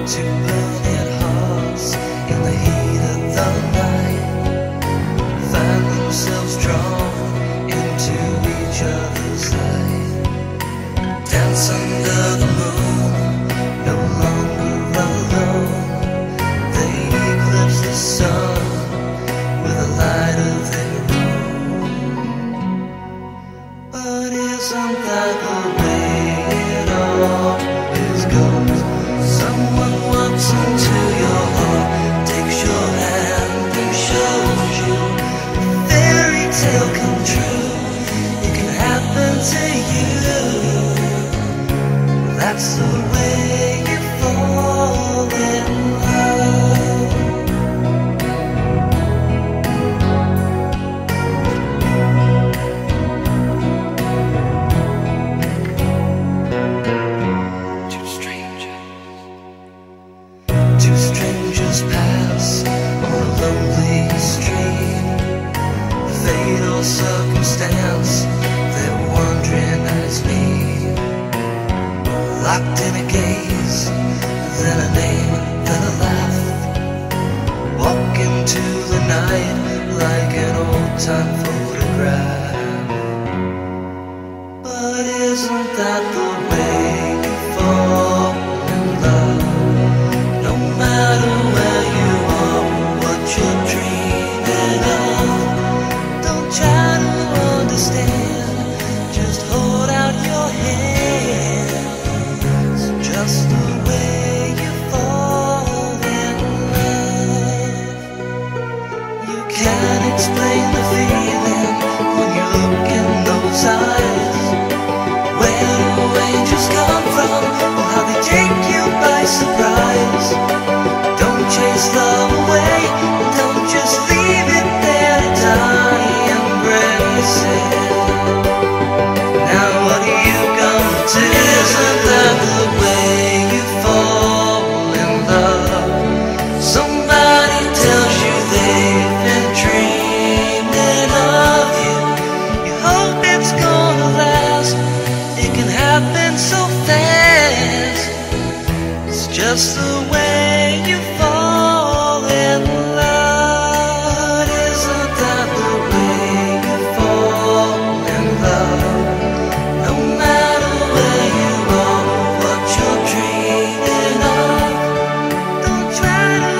Two burning hearts in the heat of the night find themselves drawn into each other's light. Dance under the moon, no longer alone. They eclipse the sun with a light of their own. But isn't that the way it always goes? Someone walks into your heart, takes your hand and shows you a fairy tale come true. It can happen to you. That's the way you fall in love. Two strangers pass on a lonely street. Fatal circumstance, they're wandering as me. Locked in a gaze, then a name, then a laugh. Walk into the night like an old-time photograph. But isn't that the way you fall in love? No matter where you are, what you're dreaming of, don't try to understand, just hold out your hand. It's just the way you fall in love. You can't explain the feeling when you look in those eyes. Where do angels come from? Or how they take you by surprise? Don't chase love away, don't just leave it there to die. Embrace it. Now what are you gonna do? Isn't that the way you fall in love? Somebody tells you they've been dreaming of you. You hope it's gonna last. It can happen so fast. It's just the way you fall in love. Isn't that the way you fall in love? No matter where you are, what you're dreaming of, don't try to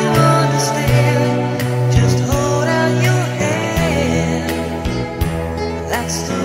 understand, just hold out your hand. That's the